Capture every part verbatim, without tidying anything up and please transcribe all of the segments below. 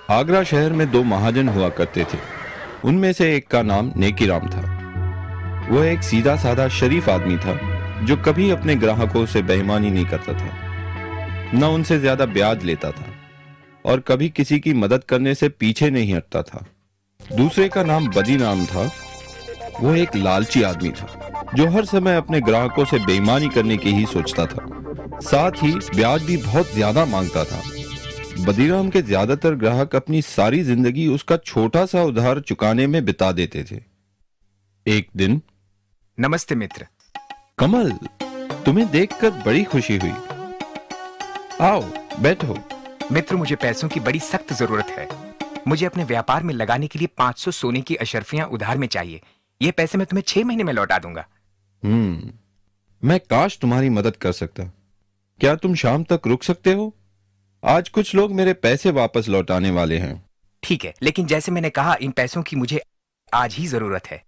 आगरा शहर में दो महाजन हुआ करते थे। उनमें से एक का नाम नेकीराम था। वह एक सीधा साधा शरीफ आदमी था जो कभी अपने ग्राहकों से बेईमानी नहीं करता था, न उनसे ज्यादा ब्याज लेता था और कभी किसी की मदद करने से पीछे नहीं हटता था। दूसरे का नाम बदीराम था। वो एक लालची आदमी था जो हर समय अपने ग्राहकों से बेईमानी करने की ही सोचता था, साथ ही ब्याज भी बहुत ज्यादा मांगता था। बदीराम के ज्यादातर ग्राहक अपनी सारी जिंदगी उसका छोटा सा उधार चुकाने में बिता देते थे। एक दिन, नमस्ते मित्र। कमल, तुम्हें देखकर बड़ी खुशी हुई। आओ बैठो। मित्र, मुझे पैसों की बड़ी सख्त जरूरत है। मुझे अपने व्यापार में लगाने के लिए पाँच सौ सोने की अशर्फियां उधार में चाहिए। ये पैसे मैं तुम्हें छह महीने में लौटा दूंगा। हम्म मैं काश तुम्हारी मदद कर सकता। क्या तुम शाम तक रुक सकते हो? आज कुछ लोग मेरे पैसे वापस लौटाने वाले हैं। ठीक है, लेकिन जैसे मैंने कहा, इन पैसों की मुझे आज ही जरूरत है।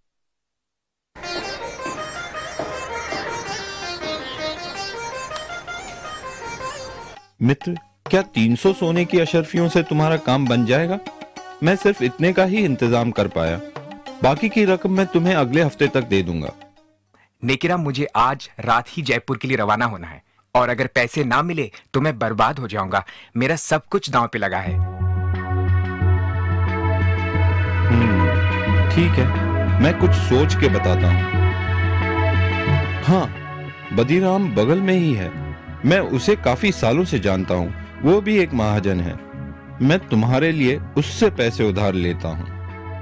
मित्र, क्या तीन सौ सोने की अशर्फियों से तुम्हारा काम बन जाएगा? मैं सिर्फ इतने का ही इंतजाम कर पाया। बाकी की रकम मैं तुम्हें अगले हफ्ते तक दे दूंगा। नेकीराम, मुझे आज रात ही जयपुर के लिए रवाना होना है और अगर पैसे ना मिले तो मैं बर्बाद हो जाऊंगा। मेरा सब कुछ दांव पे लगा है। हम्म ठीक है, मैं कुछ सोच के बताता हूँ। हाँ, बदीराम बगल में ही है। मैं उसे काफी सालों से जानता हूँ। वो भी एक महाजन है। मैं तुम्हारे लिए उससे पैसे उधार लेता हूँ।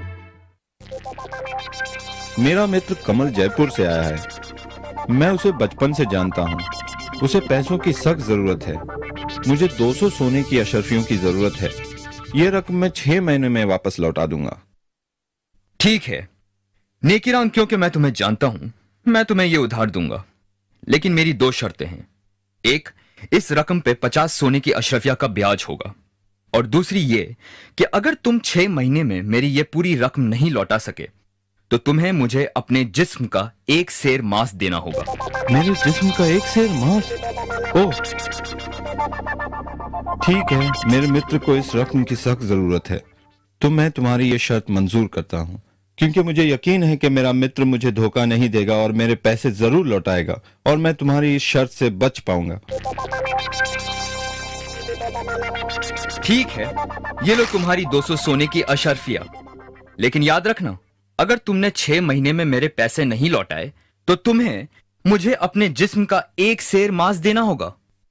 मेरा मित्र कमल जयपुर से आया है। मैं उसे बचपन से जानता हूँ। उसे पैसों की सख्त जरूरत है। मुझे दो सौ सोने की अशर्फियों की जरूरत है। यह रकम मैं छह महीने में वापस लौटा दूंगा। ठीक है नेकीराम, क्योंकि मैं तुम्हें जानता हूं, मैं तुम्हें यह उधार दूंगा, लेकिन मेरी दो शर्तें हैं। एक, इस रकम पे पचास सोने की अशरफिया का ब्याज होगा, और दूसरी ये कि अगर तुम छह महीने में मेरी ये पूरी रकम नहीं लौटा सके तो तुम्हें मुझे अपने जिस्म का एक सेर मांस देना होगा। मेरे जिस्म का एक सेर मांस? ओह, ठीक है। मेरे मित्र को इस रकम की सख्त जरूरत है, तो मैं तुम्हारी ये शर्त मंजूर करता हूँ, क्योंकि मुझे यकीन है कि मेरा मित्र मुझे धोखा नहीं देगा और मेरे पैसे जरूर लौटाएगा और मैं तुम्हारी इस शर्त से बच पाऊंगा। ठीक है, ये लो तुम्हारी दो सौ सोने की अशर्फिया, लेकिन याद रखना, अगर तुमने छह महीने में मेरे पैसे नहीं लौटाए तो तुम्हें मुझे अपने जिस्म का एक सेर मांस देना होगा।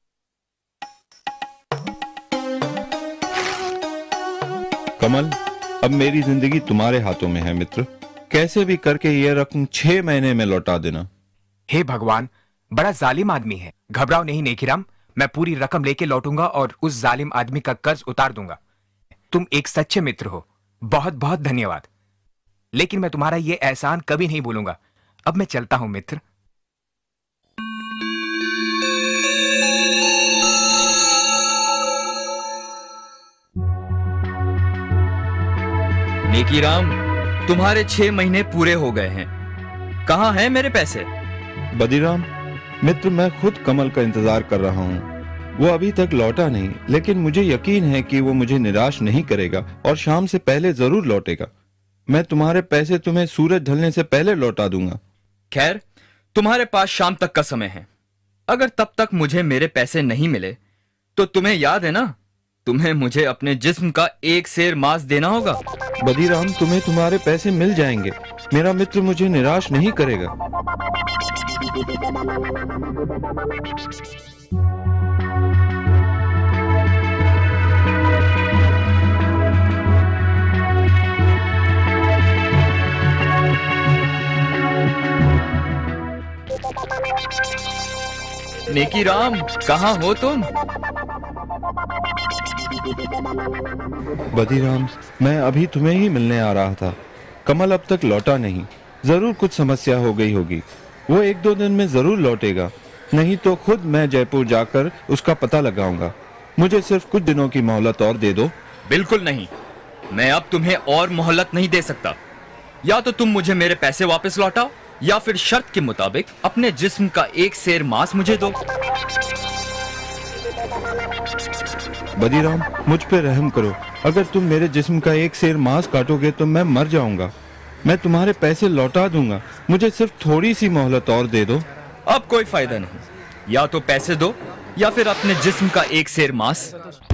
कमल, अब मेरी जिंदगी तुम्हारे हाथों में है मित्र। कैसे भी करके यह रकम छह महीने में लौटा देना। हे भगवान, बड़ा जालिम आदमी है। घबराओ नहीं नेकीराम, मैं पूरी रकम लेके लौटूंगा और उस जालिम आदमी का कर्ज उतार दूंगा। तुम एक सच्चे मित्र हो, बहुत बहुत धन्यवाद। लेकिन मैं तुम्हारा यह एहसान कभी नहीं भूलूंगा। अब मैं चलता हूं मित्र। नेकीराम, तुम्हारे छह महीने पूरे हो गए हैं। कहां हैं मेरे पैसे? बदीराम मित्र, मैं खुद कमल का इंतजार कर रहा हूँ। वो अभी तक लौटा नहीं, लेकिन मुझे यकीन है कि वो मुझे निराश नहीं करेगा और शाम से पहले जरूर लौटेगा। मैं तुम्हारे पैसे तुम्हें सूरज ढलने से पहले लौटा दूंगा। खैर, तुम्हारे पास शाम तक का समय है। अगर तब तक मुझे मेरे पैसे नहीं मिले तो तुम्हें याद है ना, तुम्हें मुझे अपने जिस्म का एक सेर मांस देना होगा। बदीराम, तुम्हें तुम्हारे पैसे मिल जाएंगे। मेरा मित्र मुझे निराश नहीं करेगा। नेकीराम, कहां हो तुम? बदीराम, मैं अभी तुम्हें ही मिलने आ रहा था। कमल अब तक लौटा नहीं। जरूर कुछ समस्या हो गई होगी। वो एक दो दिन में जरूर लौटेगा, नहीं तो खुद मैं जयपुर जाकर उसका पता लगाऊंगा। मुझे सिर्फ कुछ दिनों की मोहलत और दे दो। बिल्कुल नहीं, मैं अब तुम्हें और मोहलत नहीं दे सकता। या तो तुम मुझे मेरे पैसे वापस लौटाओ या फिर शर्त के मुताबिक अपने जिस्म का एक सेर मांस मुझे दो। बदीराम, मुझ पे रहम करो। अगर तुम मेरे जिस्म का एक सेर मांस काटोगे तो मैं मर जाऊंगा। मैं तुम्हारे पैसे लौटा दूंगा, मुझे सिर्फ थोड़ी सी मोहलत और दे दो। अब कोई फायदा नहीं, या तो पैसे दो या फिर अपने जिस्म का एक सेर मांस।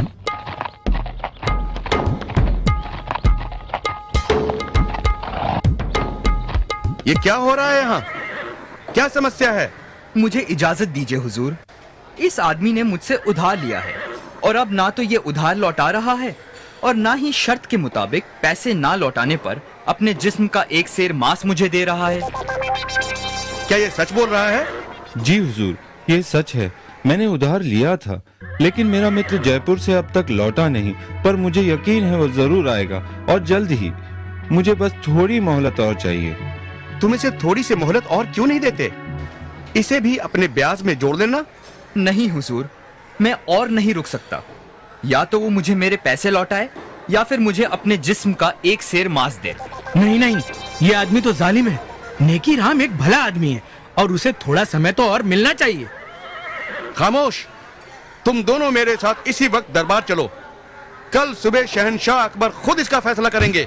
ये क्या हो रहा है यहाँ? क्या समस्या है? मुझे इजाजत दीजिए हुजूर। इस आदमी ने मुझसे उधार लिया है और अब ना तो ये उधार लौटा रहा है और ना ही शर्त के मुताबिक पैसे ना लौटाने पर अपने जिस्म का एक सेर मांस मुझे दे रहा है। क्या ये सच बोल रहा है? जी हुजूर, ये सच है। मैंने उधार लिया था, लेकिन मेरा मित्र जयपुर से अब तक लौटा नहीं, पर मुझे यकीन है वो जरूर आएगा और जल्द ही। मुझे बस थोड़ी मोहलत और चाहिए। तुम इसे थोड़ी सी मोहलत और क्यों नहीं देते? इसे भी अपने ब्याज में जोड़ लेना। नहीं हुजूर, मैं और नहीं रुक सकता। या तो वो मुझे मेरे पैसे लौटाए या फिर मुझे अपने जिस्म का एक सेर मांस दे। नहीं नहीं, ये आदमी तो जालिम है। नेकी राम एक भला आदमी है और उसे थोड़ा समय तो और मिलना चाहिए। खामोश! तुम दोनों मेरे साथ इसी वक्त दरबार चलो। कल सुबह शहंशाह अकबर खुद इसका फैसला करेंगे।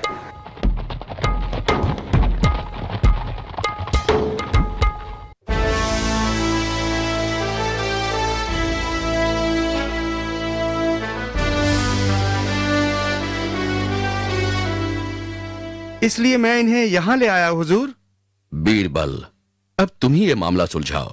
इसलिए मैं इन्हें यहां ले आया हुजूर। बीरबल, अब तुम ही ये मामला सुलझाओ।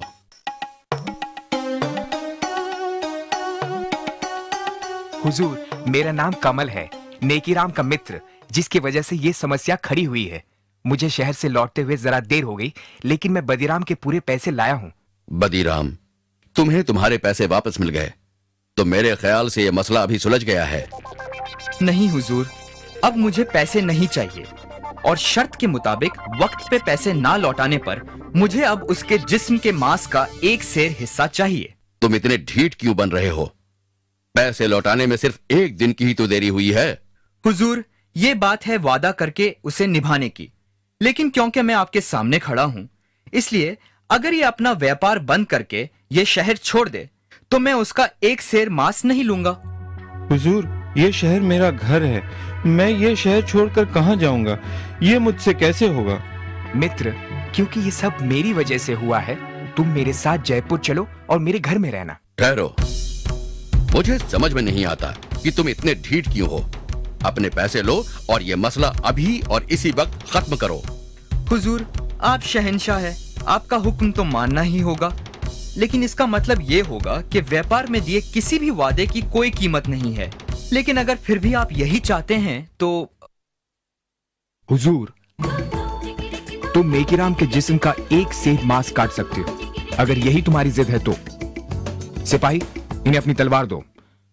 हुजूर, मेरा नाम कमल है, नेकीराम का मित्र, जिसकी वजह से ये समस्या खड़ी हुई है। मुझे शहर से लौटते हुए जरा देर हो गई, लेकिन मैं बदीराम के पूरे पैसे लाया हूँ। बदीराम, तुम्हें तुम्हारे पैसे वापस मिल गए, तो मेरे ख्याल से यह मसला अभी सुलझ गया है। नहीं हुजूर, अब मुझे पैसे नहीं चाहिए और शर्त के मुताबिक वक्त पे पैसे ना लौटाने पर मुझे अब उसके जिस्म के मांस का एक सेर हिस्सा चाहिए। तुम इतने ढीठ क्यों बन रहे हो? पैसे लौटाने में सिर्फ एक दिन की ही तो देरी हुई है। हुजूर, ये बात है वादा करके उसे निभाने की, लेकिन क्योंकि मैं आपके सामने खड़ा हूँ, इसलिए अगर ये अपना व्यापार बंद करके ये शहर छोड़ दे तो मैं उसका एक सेर मांस नहीं लूंगा। हुजूर, ये शहर मेरा घर है। मैं ये शहर छोड़कर कहाँ जाऊंगा? ये मुझसे कैसे होगा? मित्र, क्योंकि ये सब मेरी वजह से हुआ है, तुम मेरे साथ जयपुर चलो और मेरे घर में रहना। ठहरो, मुझे समझ में नहीं आता कि तुम इतने ढीठ क्यों हो। अपने पैसे लो और ये मसला अभी और इसी वक्त खत्म करो। हुजूर, आप शहंशाह हैं, आपका हुक्म तो मानना ही होगा, लेकिन इसका मतलब ये होगा कि व्यापार में दिए किसी भी वादे की कोई कीमत नहीं है। लेकिन अगर फिर भी आप यही चाहते हैं तो। हुजूर, तुम नेकीराम के जिस्म का एक सेर मांस काट सकते हो, अगर यही तुम्हारी जिद है तो। सिपाही, इन्हें अपनी तलवार दो।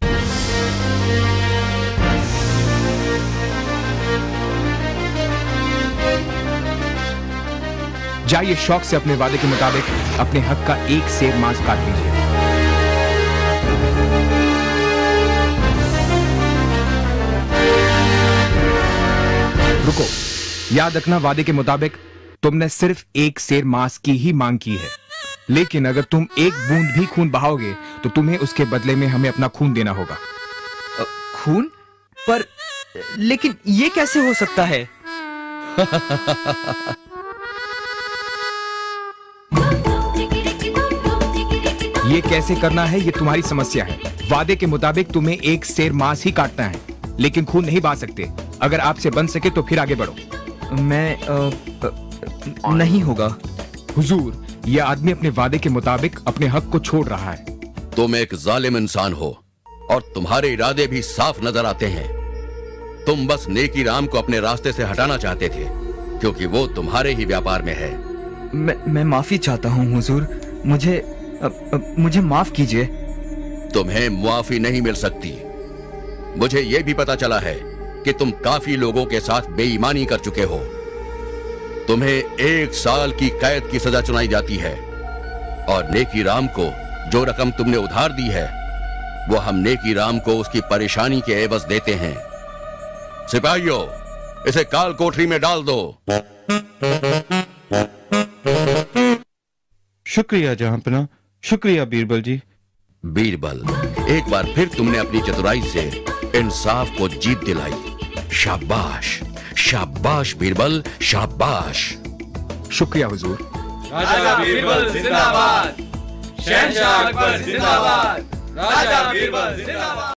जाइए शौक से अपने वादे के मुताबिक अपने हक का एक सेर मांस काट लीजिए। रुको, याद रखना, वादे के मुताबिक तुमने सिर्फ एक सेर मांस की ही मांग की है, लेकिन अगर तुम एक बूंद भी खून बहाओगे तो तुम्हें उसके बदले में हमें अपना खून देना होगा। खून? पर लेकिन ये कैसे हो सकता है? ये कैसे करना है, ये तुम्हारी समस्या है। वादे के मुताबिक तुम्हें एक सेर मांस ही काटना है, लेकिन खून नहीं बहा सकते। अगर आपसे बन सके तो फिर आगे बढ़ो। मैं आ, आ, नहीं होगा। हुजूर, यह आदमी अपने वादे के मुताबिक अपने हक को छोड़ रहा है। तुम एक जालिम इंसान हो और तुम्हारे इरादे भी साफ नजर आते हैं। तुम बस नेकीराम को अपने रास्ते से हटाना चाहते थे, क्योंकि वो तुम्हारे ही व्यापार में है। मैं मैं माफी चाहता हूँ हुजूर, मुझे आ, आ, मुझे माफ कीजिए। तुम्हें मुआफी नहीं मिल सकती। मुझे यह भी पता चला है कि तुम काफी लोगों के साथ बेईमानी कर चुके हो। तुम्हें एक साल की कैद की सजा सुनाई जाती है और नेकीराम को जो रकम तुमने उधार दी है वो हम नेकीराम को उसकी परेशानी के एवज देते हैं। सिपाहियों, इसे काल कोठरी में डाल दो। शुक्रिया जहांपना, शुक्रिया बीरबल जी। बीरबल, एक बार फिर तुमने अपनी चतुराई से इंसाफ को जीत दिलाई। शाबाश, शाबाश बीरबल, शाबाश। शुक्रिया हुजूर। राजा बीरबल जिंदाबाद, शहंशाह अकबर जिंदाबाद, राजा बीरबल जिंदाबाद।